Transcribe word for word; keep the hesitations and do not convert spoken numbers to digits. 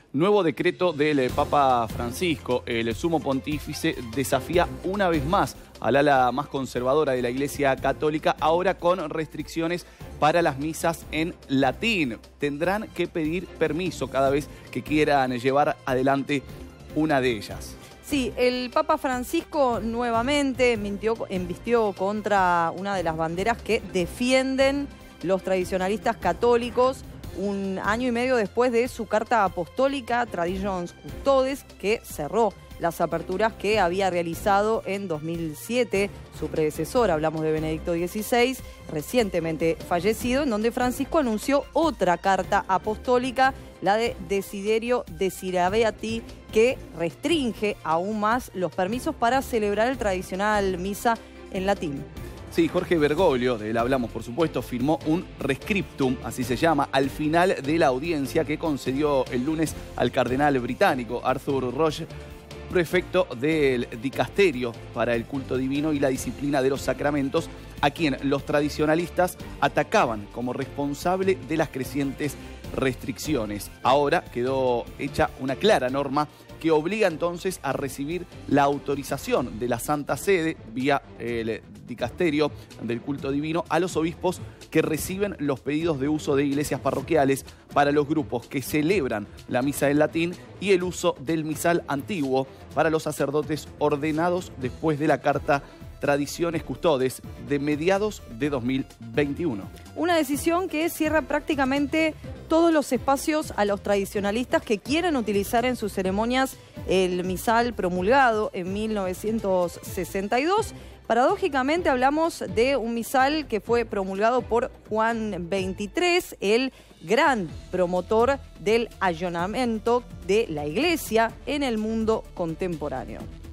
Nuevo decreto del Papa Francisco. El sumo pontífice desafía una vez más al ala más conservadora de la Iglesia Católica, ahora con restricciones para las misas en latín. Tendrán que pedir permiso cada vez que quieran llevar adelante una de ellas. Sí, el Papa Francisco nuevamente mintió, embistió contra una de las banderas que defienden los tradicionalistas católicos, un año y medio después de su carta apostólica Traditions Custodes, que cerró las aperturas que había realizado en dos mil siete su predecesor, hablamos de Benedicto dieciséis, recientemente fallecido, en donde Francisco anunció otra carta apostólica, la de Desiderio Desirabeati, que restringe aún más los permisos para celebrar el tradicional misa en latín. Sí, Jorge Bergoglio, de él hablamos por supuesto, firmó un rescriptum, así se llama, al final de la audiencia que concedió el lunes al cardenal británico Arthur Roche, prefecto del dicasterio para el culto divino y la disciplina de los sacramentos, a quien los tradicionalistas atacaban como responsable de las crecientes restricciones. Ahora quedó hecha una clara norma que obliga entonces a recibir la autorización de la Santa Sede vía el dicasterio del culto divino a los obispos que reciben los pedidos de uso de iglesias parroquiales para los grupos que celebran la misa en latín y el uso del misal antiguo para los sacerdotes ordenados después de la Carta Tradiciones Custodes de mediados de dos mil veintiuno. Una decisión que cierra prácticamente todos los espacios a los tradicionalistas que quieran utilizar en sus ceremonias el misal promulgado en mil novecientos sesenta y dos. Paradójicamente hablamos de un misal que fue promulgado por Juan veintitrés, el gran promotor del allanamiento de la Iglesia en el mundo contemporáneo.